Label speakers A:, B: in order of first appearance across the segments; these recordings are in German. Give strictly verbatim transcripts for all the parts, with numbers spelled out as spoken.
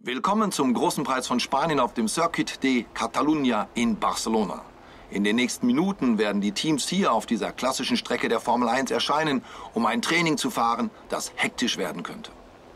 A: Willkommen zum Großen Preis von Spanien auf dem Circuit de Catalunya in Barcelona. In den nächsten Minuten werden die Teams hier auf dieser klassischen Strecke der Formel eins erscheinen, um ein Training zu fahren, das hektisch werden könnte.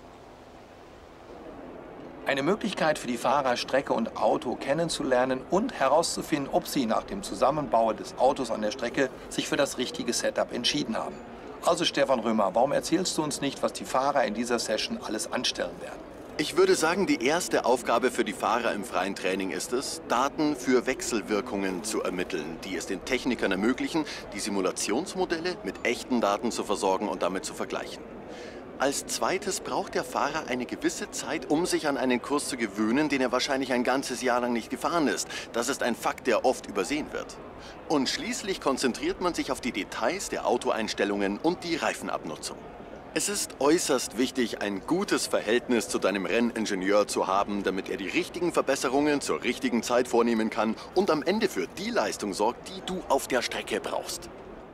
A: Eine Möglichkeit für die Fahrer, Strecke und Auto kennenzulernen und herauszufinden, ob sie nach dem Zusammenbau des Autos an der Strecke sich für das richtige Setup entschieden haben. Also Stefan Römer, warum erzählst du uns nicht, was die Fahrer in dieser Session alles anstellen werden?
B: Ich würde sagen, die erste Aufgabe für die Fahrer im freien Training ist es, Daten für Wechselwirkungen zu ermitteln, die es den Technikern ermöglichen, die Simulationsmodelle mit echten Daten zu versorgen und damit zu vergleichen. Als zweites braucht der Fahrer eine gewisse Zeit, um sich an einen Kurs zu gewöhnen, den er wahrscheinlich ein ganzes Jahr lang nicht gefahren ist. Das ist ein Fakt, der oft übersehen wird. Und schließlich konzentriert man sich auf die Details der Autoeinstellungen und die Reifenabnutzung. Es ist äußerst wichtig, ein gutes Verhältnis zu deinem Renningenieur zu haben, damit er die richtigen Verbesserungen zur richtigen Zeit vornehmen kann und am Ende für die Leistung sorgt, die du auf der Strecke brauchst.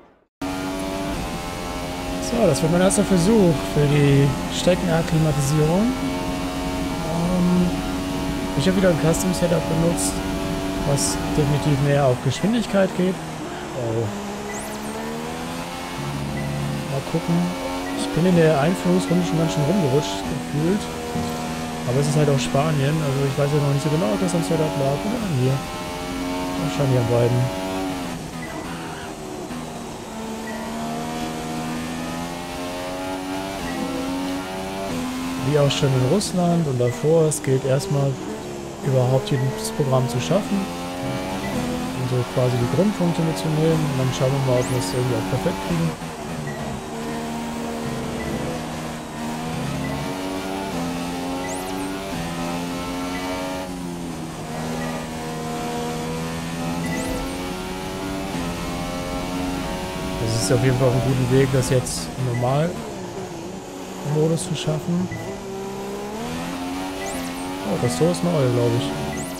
C: So, das wird mein erster Versuch für die Streckenakklimatisierung. Ähm, ich habe wieder ein Custom Setup benutzt, was definitiv mehr auf Geschwindigkeit geht. Oh. Mal gucken. Ich bin in der Einführungsrunde schon ganz schön rumgerutscht gefühlt. Aber es ist halt auch Spanien, also ich weiß ja noch nicht so genau, ob das am Setup lag oder an mir. Wahrscheinlich an beiden. Wie auch schon in Russland und davor, es gilt erstmal überhaupt jedes Programm zu schaffen. Und so quasi die Grundpunkte mitzunehmen und dann schauen wir mal, ob wir es irgendwie auch perfekt kriegen. Das ist auf jeden Fall auf einem guten Weg, das jetzt im Normalmodus zu schaffen. Oh, das so ist neu, glaube ich.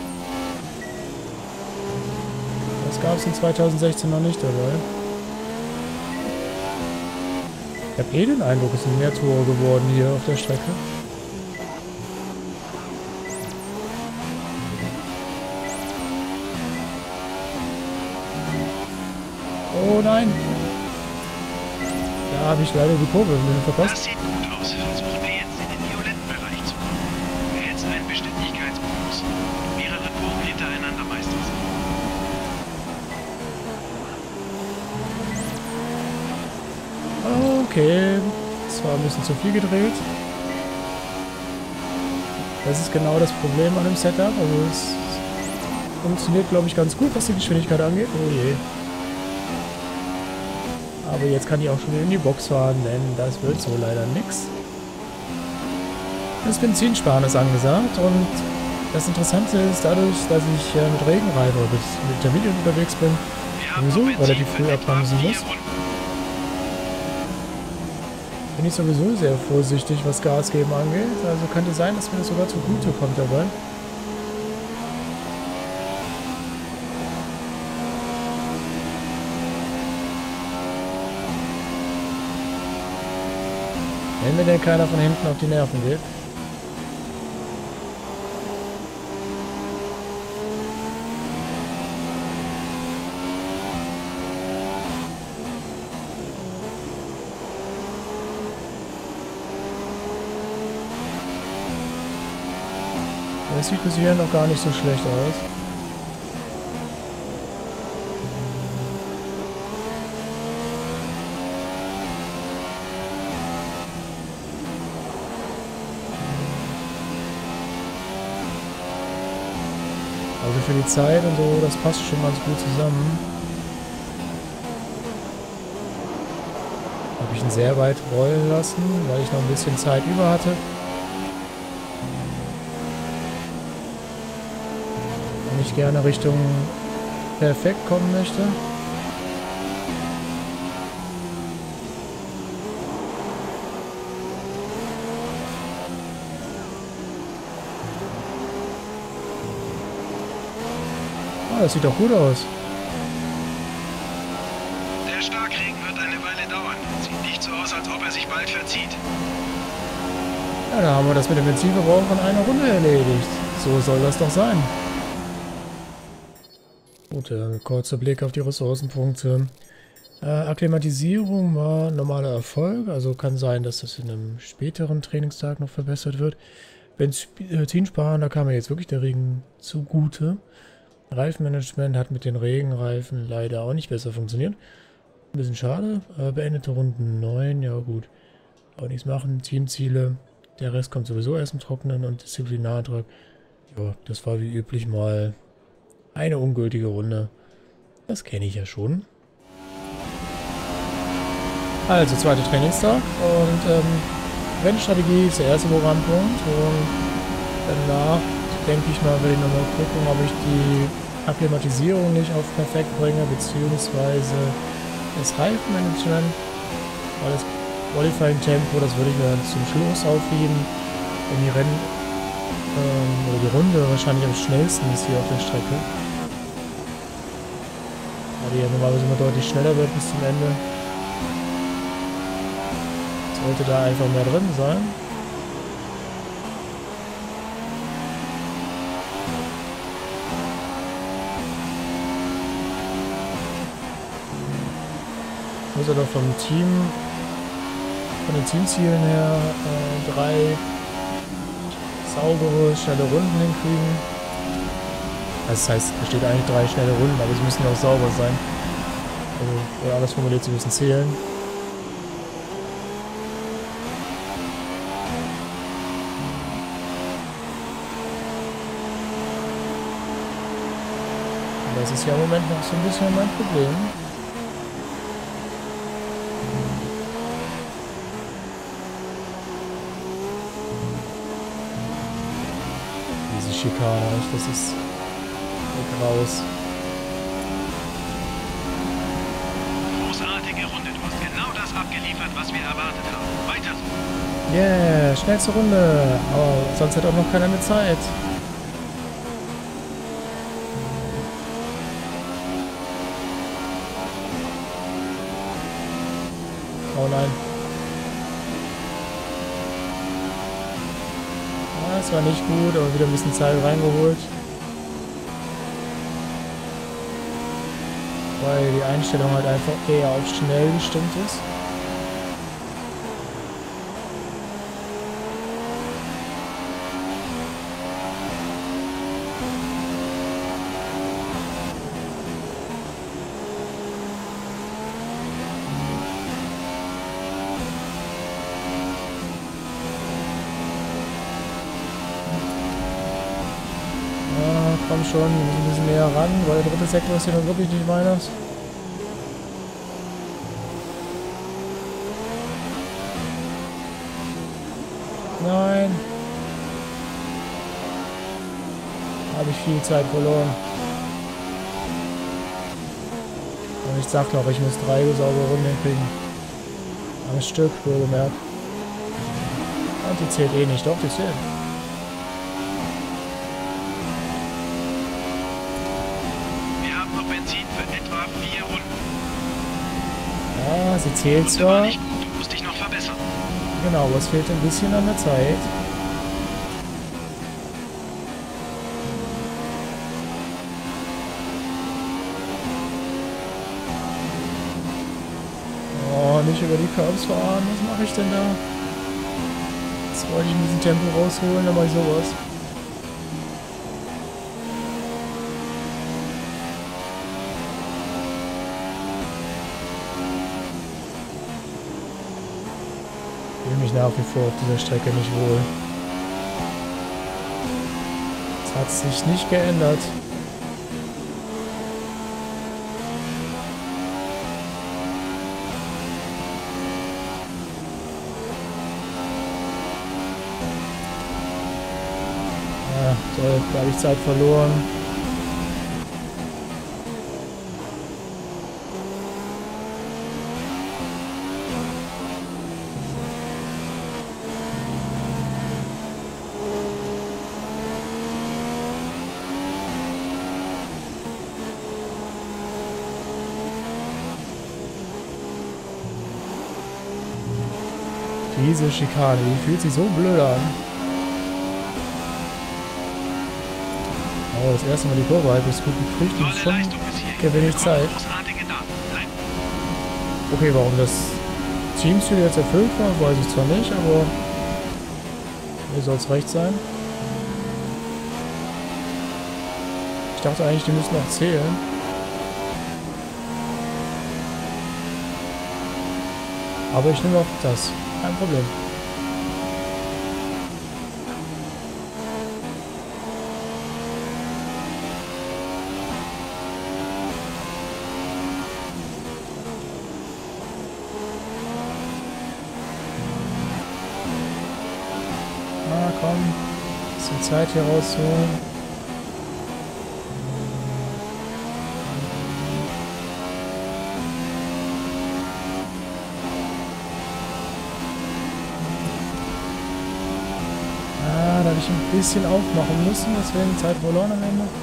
C: Das gab es in zweitausendsechzehn noch nicht dabei. Ich habe eh den Eindruck, es sind mehr Tore geworden hier auf der Strecke. Oh nein! Da habe ich leider die Kurve ein bisschen verpasst.
D: Das sieht gut aus. Versuchen wir jetzt in den violetten Bereich zu kommen. Du hältst einen Beständigkeitsbonus. Mehrere Kurven hintereinander meistens.
C: Okay, das war ein bisschen zu viel gedreht. Das ist genau das Problem an dem Setup. Also es funktioniert, glaube ich, ganz gut, was die Geschwindigkeit angeht. Oh je. Aber jetzt kann ich auch schon in die Box fahren, denn das wird so leider nix. Das Benzinsparen ist angesagt und das Interessante ist dadurch, dass ich äh, mit Regenreifen oder mit, mit der Medium unterwegs bin, sowieso relativ früh abbremsen muss. Bin ich sowieso sehr vorsichtig, was Gas geben angeht. Also könnte sein, dass mir das sogar zugute kommt dabei. Wenn mir denn keiner von hinten auf die Nerven geht. Das sieht bis hierhin noch gar nicht so schlecht aus. Also für die Zeit und so, das passt schon ganz gut zusammen. Habe ich ihn sehr weit rollen lassen, weil ich noch ein bisschen Zeit über hatte. Und ich gerne Richtung perfekt kommen möchte. Das sieht doch gut aus.
D: Der Starkregen wird eine Weile dauern. Sieht nicht so aus, als ob er sich bald verzieht.
C: Ja, da haben wir das mit dem Benzinverbrauch in einer Runde erledigt. So soll das doch sein. Gut, äh, kurzer Blick auf die Ressourcenpunkte. Äh, Akklimatisierung war normaler Erfolg, also kann sein, dass das in einem späteren Trainingstag noch verbessert wird. Benzinsparen, da kam mir jetzt wirklich der Regen zugute. Reifenmanagement hat mit den Regenreifen leider auch nicht besser funktioniert. Ein bisschen schade. Äh, beendete Runden neun, ja gut. Auch nichts machen. Teamziele. Der Rest kommt sowieso erst im Trockenen und Disziplinartrag. Ja, das war wie üblich mal eine ungültige Runde. Das kenne ich ja schon. Also, zweiter Trainingstag. Und ähm, Rennstrategie ist der erste Programmpunkt. Und danach, denke ich mal, werde ich nochmal gucken, ob ich die Akklimatisierung nicht auf perfekt bringe, beziehungsweise das Reifenmanagement. Weil das Qualifying-Tempo, das würde ich mir dann zum Schluss aufheben, wenn die Rennen ähm, oder die Runde wahrscheinlich am schnellsten ist hier auf der Strecke. Weil die ja normalerweise immer deutlich schneller wird bis zum Ende. Sollte da einfach mehr drin sein. Muss er doch vom Team, von den Teamzielen her, äh, drei saubere, schnelle Runden hinkriegen. Das heißt, es steht eigentlich drei schnelle Runden, aber sie müssen auch sauber sein. Also, oder anders formuliert, sie müssen zählen. Und das ist ja im Moment noch so ein bisschen mein Problem. Schikane, das ist raus.
D: Großartige Runde, du hast genau das abgeliefert, was wir erwartet haben. Weiter so.
C: Yeah, schnellste Runde. Aber sonst hat auch noch keiner mehr Zeit. Oh nein. Das war nicht gut, aber wieder ein bisschen Zeit reingeholt. Weil die Einstellung halt einfach eher auf schnell gestimmt ist. Komm schon, wir müssen ein bisschen näher ran, weil der dritte Sektor ist hier noch wirklich nicht meines. Nein. Habe ich viel Zeit verloren. Und ich sag noch, ich muss drei saubere Runden hinkriegen. Am Stück, wohlgemerkt. Und die zählt eh nicht, doch, die zählt. Ja, sie zählt zwar.
D: Nicht gut. Du musst dich noch verbessern.
C: Genau, aber es fehlt ein bisschen an der Zeit. Oh, nicht über die Curbs fahren. Was mache ich denn da? Jetzt wollte ich ein bisschen Tempo rausholen, dann mache ich sowas. Ich fühle mich nach wie vor auf dieser Strecke nicht wohl. Es hat sich nicht geändert. Ja, toll, da habe ich Zeit verloren. Diese Schikane, die fühlt sich so blöd an. Oh, das erste Mal die Kurve halbwegs gut gekriegt und schon gewinne ich Zeit. Okay, warum das Teamziel jetzt erfüllt war, weiß ich zwar nicht, aber mir soll es recht sein. Ich dachte eigentlich, die müssen noch zählen. Aber ich nehme auch das. Kein Problem. Na komm, bisschen Zeit hier rauszuholen. Da habe ich ein bisschen aufmachen müssen, deswegen Zeit verloren am Ende.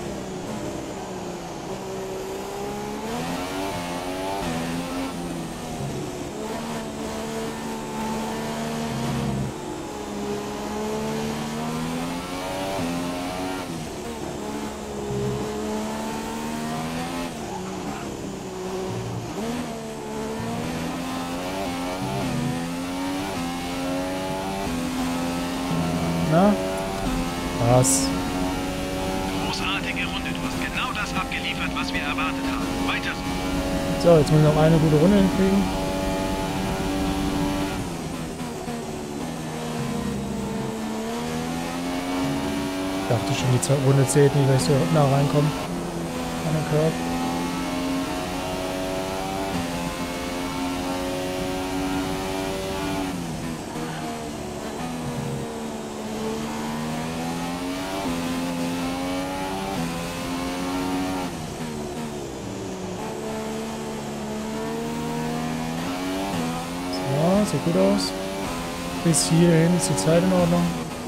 C: Na? Was?
D: Großartige Runde. Du hast genau das abgeliefert, was wir erwartet haben. Weiter so.
C: So, jetzt muss ich noch eine gute Runde hinkriegen. Ich dachte schon, die zweite Runde zählt nicht, weil ich so nah reinkomme. An den Curb. Sieht gut aus. Bis hierhin ist die Zeit in Ordnung.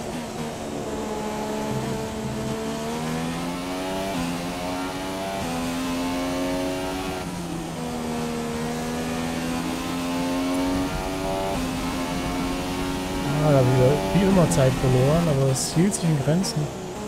C: Ah, da habe ich wie immer Zeit verloren, aber es hielt sich in Grenzen.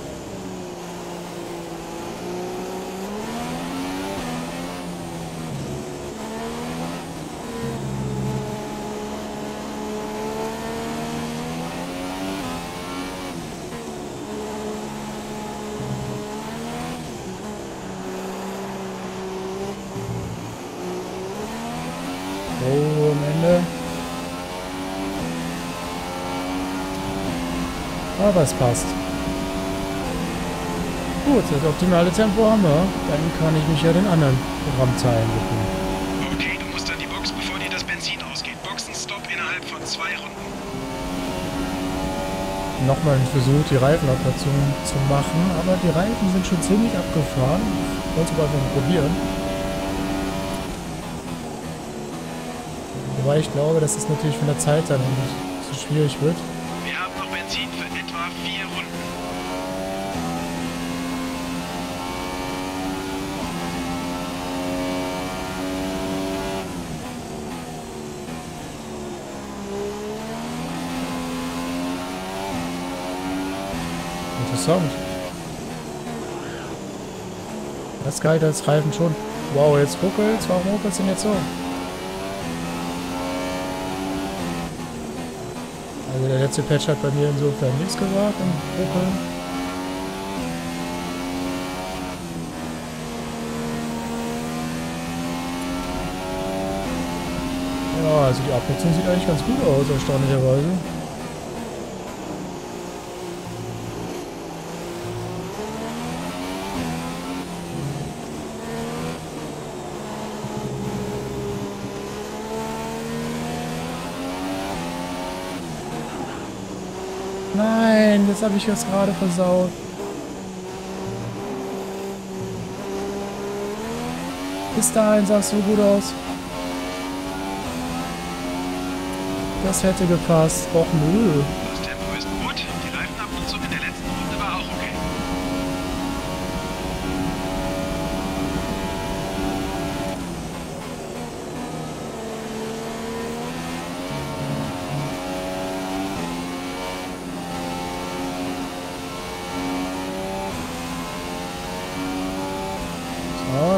C: Oh, am Ende. Aber es passt. Gut, das optimale Tempo haben wir. Dann kann ich mich ja den anderen Programmteilen widmen.
D: Okay, du musst an die Box, bevor dir das Benzin ausgeht. Boxenstopp innerhalb von zwei Runden.
C: Nochmal ein Versuch, die Reifenoperation zu machen, aber die Reifen sind schon ziemlich abgefahren. Ich wollte es aber einfach mal probieren. Wobei ich glaube, dass es natürlich von der Zeit dann nicht so schwierig wird.
D: Wir haben noch Benzin für etwa vier Runden.
C: Interessant. Das galt als Reifen schon. Wow, jetzt ruckelt's. Warum ruckelt's denn jetzt so? Also der letzte Patch hat bei mir insofern nichts gesagt im Ruckeln. Ja, also die Abnutzung sieht eigentlich ganz gut aus, erstaunlicherweise. Nein, das habe ich jetzt gerade versaut. Bis dahin sah es so gut aus. Das hätte gepasst. Och nö.
D: Das Tempo ist gut. Die Reifenabnutzung in der letzten Runde war auch okay.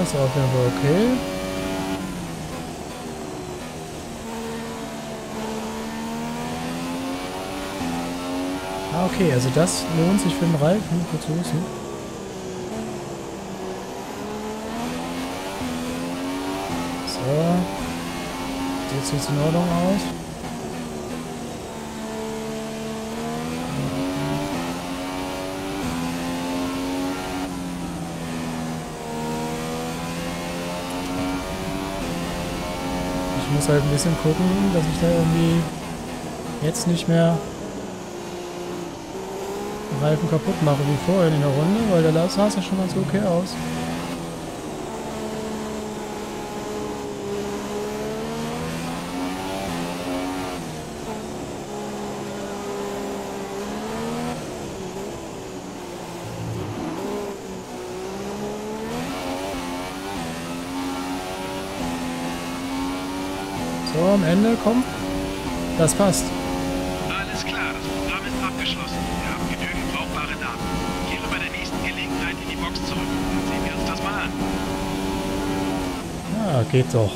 C: ist auf jeden Fall okay. Ah, okay, also das lohnt sich für den Reifen, gut zu wissen. So. Jetzt sieht es in Ordnung aus. Ich muss halt ein bisschen gucken, dass ich da irgendwie jetzt nicht mehr den Reifen kaputt mache wie vorhin in der Runde, weil der sah ja schon ganz okay aus. So, am Ende, komm. Das passt.
D: Alles klar, das Programm ist abgeschlossen. Wir haben genügend brauchbare Daten. Kehre bei der nächsten Gelegenheit in die Box zurück. Dann sehen wir uns das mal an.
C: Ja, geht doch.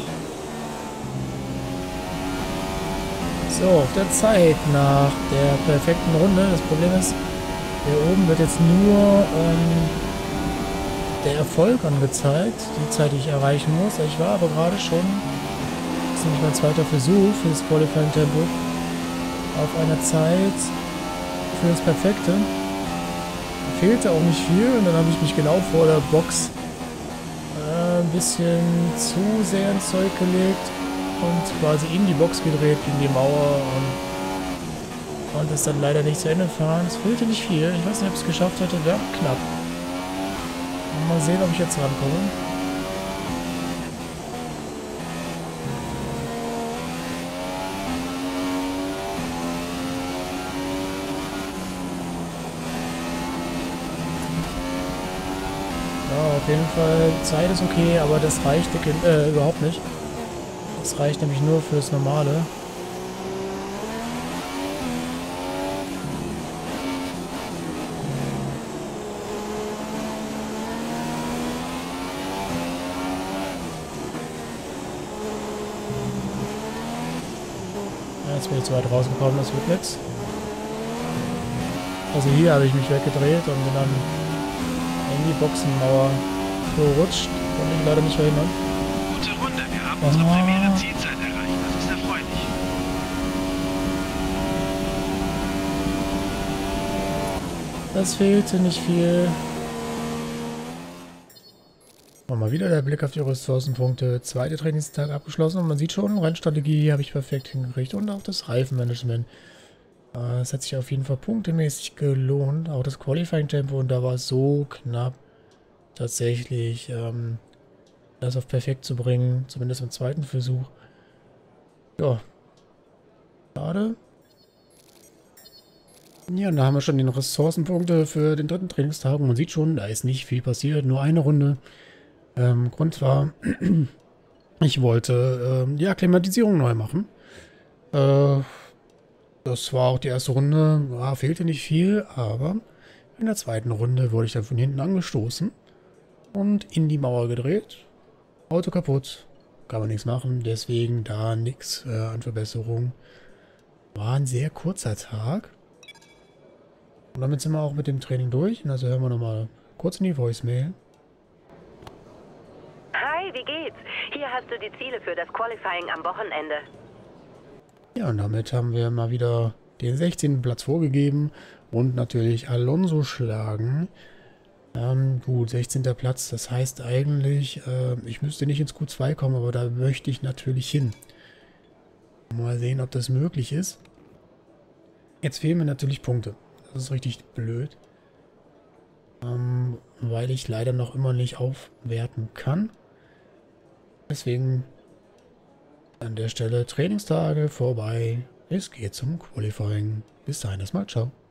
C: So, auf der Zeit nach der perfekten Runde. Das Problem ist, hier oben wird jetzt nur ähm, der Erfolg angezeigt, die Zeit, die ich erreichen muss. Ich war aber gerade schon, das ist nämlich mein zweiter Versuch für das Qualifying Tempo, auf einer Zeit für das Perfekte. Da fehlte auch nicht viel und dann habe ich mich genau vor der Box äh, ein bisschen zu sehr ins Zeug gelegt und quasi in die Box gedreht, gegen die Mauer und konnte es dann leider nicht zu Ende fahren. Es fehlte nicht viel. Ich weiß nicht, ob ich es geschafft hätte. Wäre knapp. Mal sehen, ob ich jetzt rankomme. Ja, auf jeden Fall. Zeit ist okay, aber das reicht äh, überhaupt nicht. Das reicht nämlich nur fürs Normale. Jetzt bin ich zu weit rausgekommen, das wird nichts. Also hier habe ich mich weggedreht und bin dann in die Boxenmauer gerutscht. Konnte ich leider nicht verhindern.
D: Gute Runde, wir haben unsere
C: Ah.
D: primäre Zielzeit erreicht. Das ist erfreulich.
C: Das fehlte nicht viel. Und mal wieder der Blick auf die Ressourcenpunkte. Zweiter Trainingstag abgeschlossen und man sieht schon, Rennstrategie habe ich perfekt hingekriegt und auch das Reifenmanagement. Es hat sich auf jeden Fall punktemäßig gelohnt. Auch das Qualifying-Tempo und da war es so knapp, tatsächlich ähm, das auf perfekt zu bringen. Zumindest im zweiten Versuch. Ja. Schade. Ja, und da haben wir schon die Ressourcenpunkte für den dritten Trainingstag. Und man sieht schon, da ist nicht viel passiert. Nur eine Runde. Ähm, Grund war, ich wollte ähm, die Akklimatisierung neu machen. Äh, das war auch die erste Runde. Ja, fehlte nicht viel, aber in der zweiten Runde wurde ich dann von hinten angestoßen und in die Mauer gedreht. Auto kaputt. Kann man nichts machen. Deswegen da nichts äh, an Verbesserung. War ein sehr kurzer Tag. Und damit sind wir auch mit dem Training durch. Und also hören wir nochmal kurz in die Voicemail.
E: Hi, wie geht's? Hier hast du die Ziele für das Qualifying am Wochenende.
C: Ja, und damit haben wir mal wieder den sechzehnten Platz vorgegeben und natürlich Alonso schlagen. Ähm, gut, sechzehnter Platz, das heißt eigentlich, äh, ich müsste nicht ins Q zwei kommen, aber da möchte ich natürlich hin. Mal sehen, ob das möglich ist. Jetzt fehlen mir natürlich Punkte. Das ist richtig blöd. Ähm, weil ich leider noch immer nicht aufwerten kann. Deswegen an der Stelle Trainingstage vorbei. Es geht zum Qualifying. Bis dahin erstmal. Ciao.